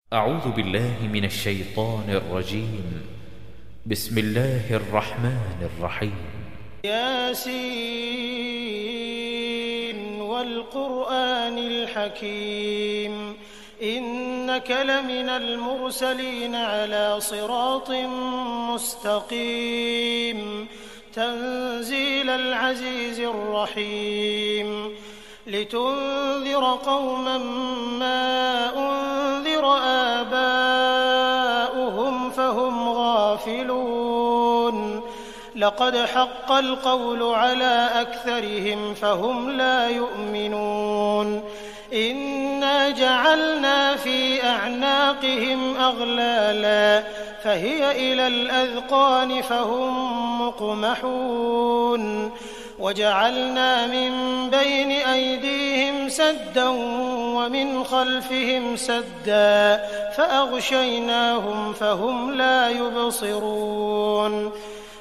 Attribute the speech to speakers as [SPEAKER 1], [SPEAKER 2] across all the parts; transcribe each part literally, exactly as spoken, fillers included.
[SPEAKER 1] أعوذ بالله من الشيطان الرجيم. بسم الله الرحمن الرحيم.
[SPEAKER 2] ياسين والقرآن الحكيم إنك لمن المرسلين على صراط مستقيم تنزيل العزيز الرحيم لتنذر قوما ما أنذر آباؤهم فهم غافلون لقد حق القول على أكثرهم فهم لا يؤمنون إنا جعلنا في أعناقهم أغلالا فهي إلى الأذقان فهم مقمحون وجعلنا من بين أيديهم سدا ومن خلفهم سدا فأغشيناهم فهم لا يبصرون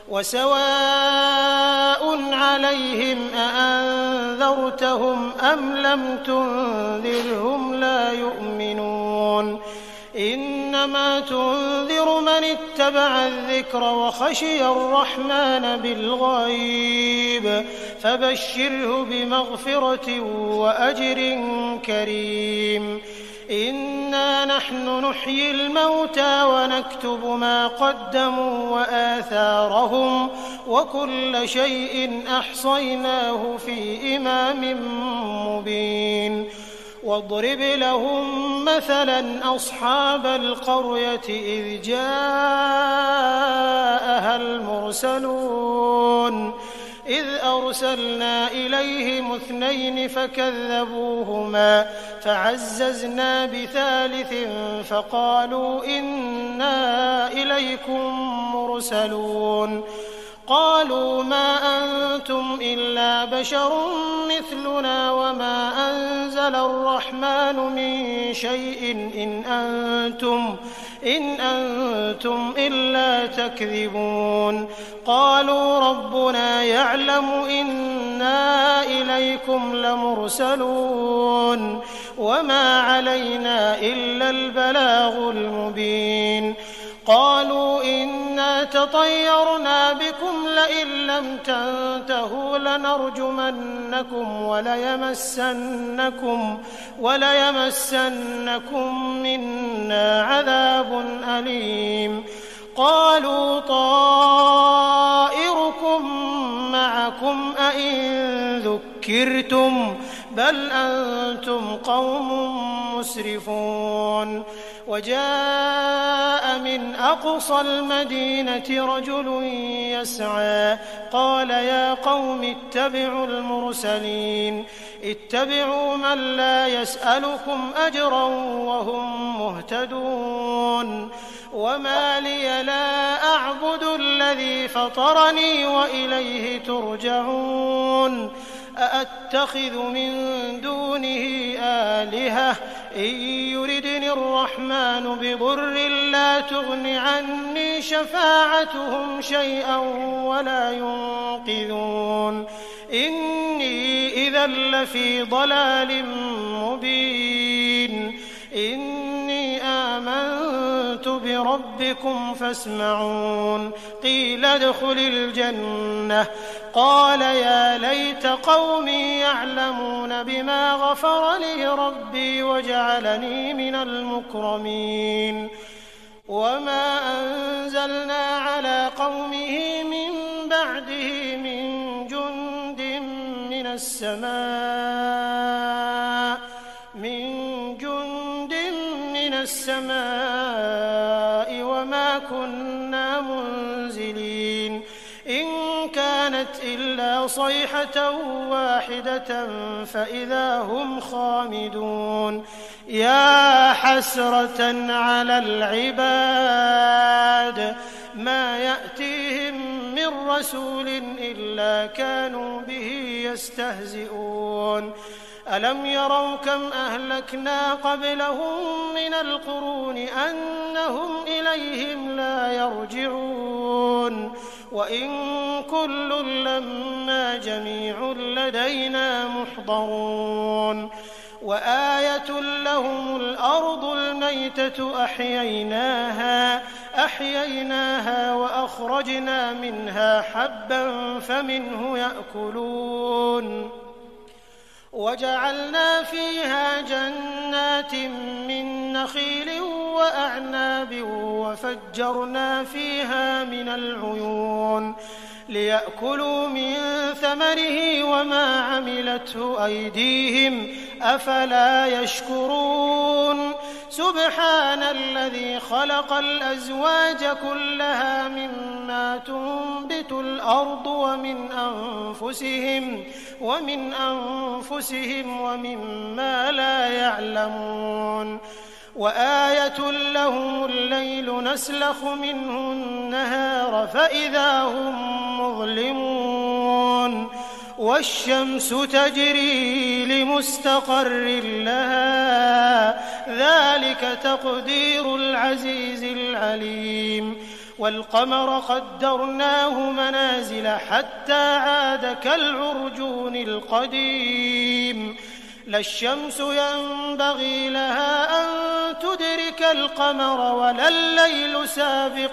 [SPEAKER 2] وسواء عليهم أأنذرتهم أم لم تنذرهم لا يؤمنون إنما تنذر من اتبع الذكر وخشي الرحمن بالغيب فبشره بمغفرة وأجر كريم إنا نحن نحيي الموتى ونكتب ما قدموا وآثارهم وكل شيء أحصيناه في إمام مبين واضرب لهم مثلا أصحاب القرية إذ جاءها المرسلون إذ أرسلنا إليهم اثنين فكذبوهما فعززنا بثالث فقالوا إنا إليكم مرسلون قالوا ما أنتم إلا بشر مثلنا وما أنزل الرحمن من شيء إن أنتم إن أنتم إلا تكذبون قالوا ربنا يعلم إنا إليكم لمرسلون وما علينا إلا البلاغ المبين قالوا إنا تطيرنا بكم لئن لم تنتهوا لنرجمنكم وليمسنكم وليمسنكم منا عذاب أليم قالوا طائركم معكم أئن ذكرتم بل أنتم قوم مسرفون وجاء من أقصى المدينة رجل يسعى قال يا قوم اتبعوا المرسلين اتبعوا من لا يسألكم أجرا وهم مهتدون وما لي لا أعبد الذي فطرني وإليه ترجعون أأتخذ من دونه آلهة إن يردني الرحمن بضر لا تغن عني شفاعتهم شيئا ولا ينقذون إني إذا لفي ضلال مبين إني آمنت بربكم فاسمعون قيل ادخل الجنة قال يا ليت قومي يعلمون بما غفر لي ربي وجعلني من المكرمين وما أنزلنا على قومه من بعده من جند من السماء من جند من السماء وما كنا منزلين إن كانت إلا صيحة واحدة فإذا هم خامدون يا حسرة على العباد ما يأتيهم من رسول إلا كانوا به يستهزئون ألم يروا كم أهلكنا قبلهم من القرون أنهم إليهم لا يرجعون وإن كل لما جميع لدينا محضرون وآية لهم الأرض الميتة أحييناها أحييناها وأخرجنا منها حبا فمنه يأكلون وجعلنا فيها جنات من نخيل وأعناب وفجرنا فيها من العيون ليأكلوا من ثمره وما عملته أيديهم أفلا يشكرون سبحان الذي خلق الأزواج كلها مما تنبت الأرض ومن أنفسهم ومن أنفسهم ومما لا يعلمون وآية لهم الليل نسلخ منه النهار فإذا هم مظلمون والشمس تجري لمستقر لها ذلك تقدير العزيز العليم والقمر قدرناه منازل حتى عاد كالعرجون القديم لا الشمس ينبغي لها أن تدرك القمر ولا الليل سابق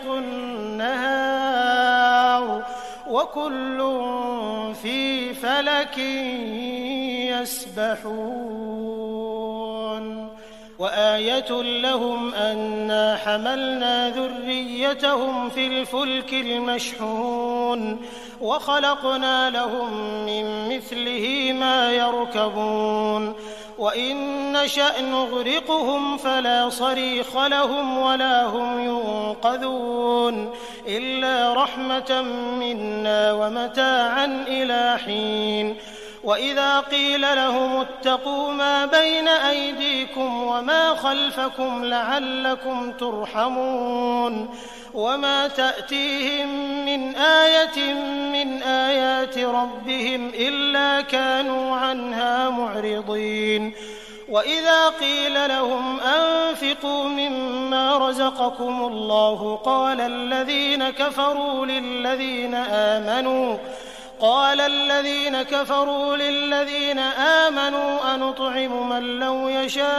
[SPEAKER 2] النهار وكل في فلك يسبحون وآية لهم أنا حملنا ذريتهم في الفلك المشحون وخلقنا لهم من مثله ما يركبون وإن نشأ نغرقهم فلا صريخ لهم ولا هم ينقذون إلا رحمة منا ومتاعا إلى حين وإذا قيل لهم اتقوا ما بين أيديكم وما خلفكم لعلكم ترحمون وما تأتيهم من آية من آيات ربهم إلا كانوا عنها معرضين وإذا قيل لهم أنفقوا مما رزقكم الله قال الذين كفروا للذين آمنوا قال الذين كفروا للذين آمنوا أنطعم من لو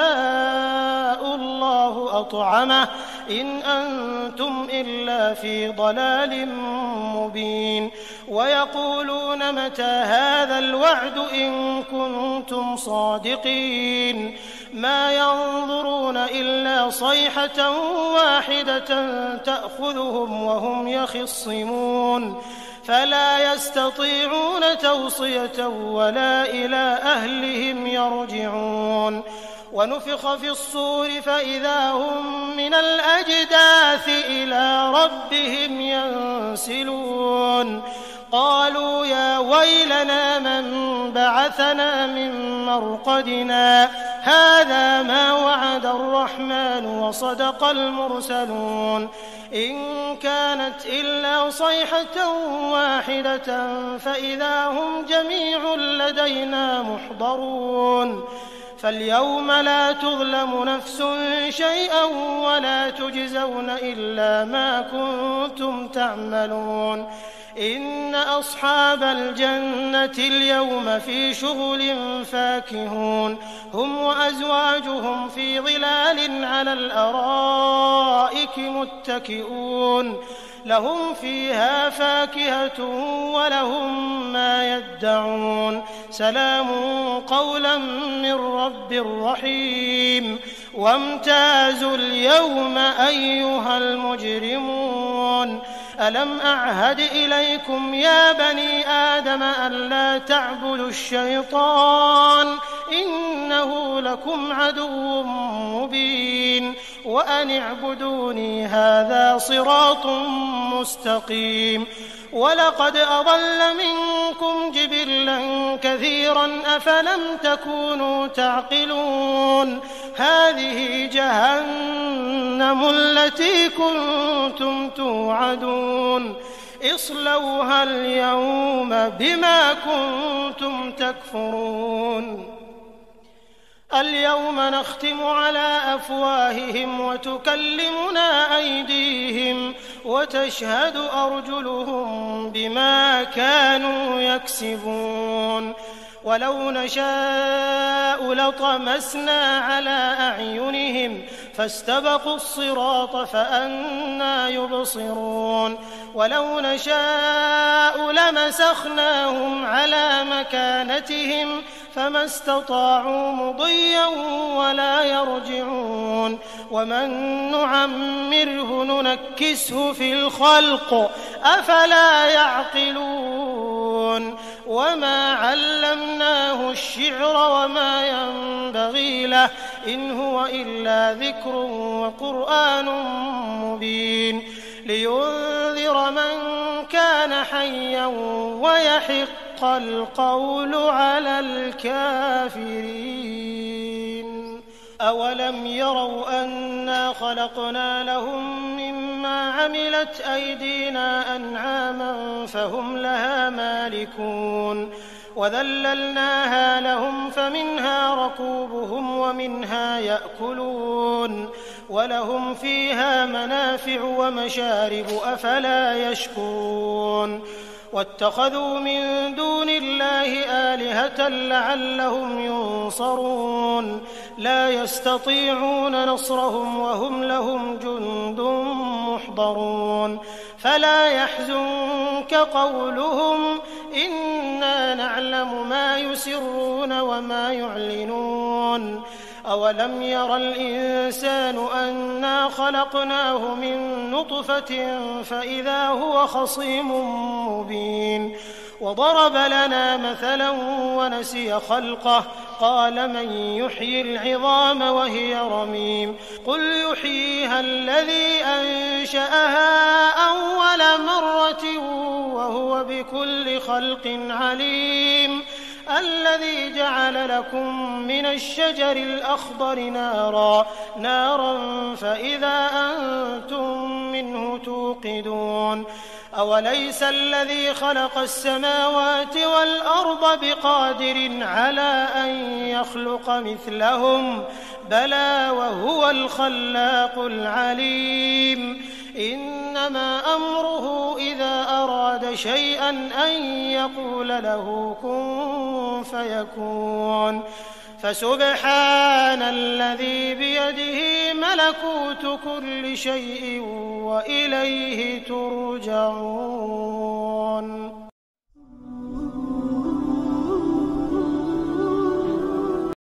[SPEAKER 2] يشاء الله أطعمه إن أنتم إلا في ضلال مبين ويقولون متى هذا الوعد إن كنتم صادقين ما ينظرون إلا صيحة واحدة تأخذهم وهم يخصمون فلا يستطيعون توصية ولا إلى أهلهم يرجعون ونفخ في الصور فإذا هم من الأجداث إلى ربهم ينسلون قالوا يا ويلنا من بعثنا من مرقدنا هذا ما وعد الرحمن وصدق المرسلون إن كانت إلا صيحة واحدة فإذا هم جميع لدينا محضرون فاليوم لا تظلم نفس شيئا ولا تجزون إلا ما كنتم تعملون إن أصحاب الجنة اليوم في شغل فاكهون هم وأزواجهم في ظلال على الأرائك متكئون لهم فيها فاكهة ولهم ما يدعون سلام قولا من رب رحيم وامتازوا اليوم أيها المجرمون ألم أعهد إليكم يا بني آدم ألا تعبدوا الشيطان إنه لكم عدو مبين وأن اعبدوني هذا صراط مستقيم ولقد أضل منكم جبلا كثيرا أفلم تكونوا تعقلون هذه جهنم التي كنتم توعدون اصلوها اليوم بما كنتم تكفرون اليوم نختم على أفواههم وتكلمنا أيديهم وتشهد أرجلهم بما كانوا يكسبون ولو نشاء لطمسنا على أعينهم فاستبقوا الصراط فأنى يبصرون ولو نشاء لمسخناهم على مكانتهم فما استطاعوا مضيا ولا يرجعون ومن نعمره ننكسه في الخلق أفلا يعقلون وما علمناه الشعر وما ينبغي له إن هو إلا ذكر وقرآن مبين لينذر من كان حيا ويحق القول على الكافرين أولم يروا أنا خلقنا لهم مما عملت أيدينا أنعاما فهم لها مالكون وذللناها لهم فمنها ركوبهم ومنها يأكلون ولهم فيها منافع ومشارب أفلا يشكرون واتخذوا من دون الله آلهة لعلهم ينصرون لا يستطيعون نصرهم وهم لهم جند محضرون فلا يحزنك قولهم إنا نعلم ما يسرون وما يعلنون أولم ير الإنسان أنا خلقناه من نطفة فإذا هو خصيم مبين وضرب لنا مثلا ونسي خلقه قال من يحيي العظام وهي رميم قل يحييها الذي أنشأها أول مرة وهو بكل خلق عليم الذي جعل لكم من الشجر الأخضر نارا نارا فإذا أنتم منه توقدون أوليس الذي خلق السماوات والأرض بقادر على أن يخلق مثلهم بلى وهو الخلاق العليم إنما أمره إذا أراد شيئا أن يقول له كن فيكون فسبحان الذي بيده ملكوت كل شيء وإليه ترجعون.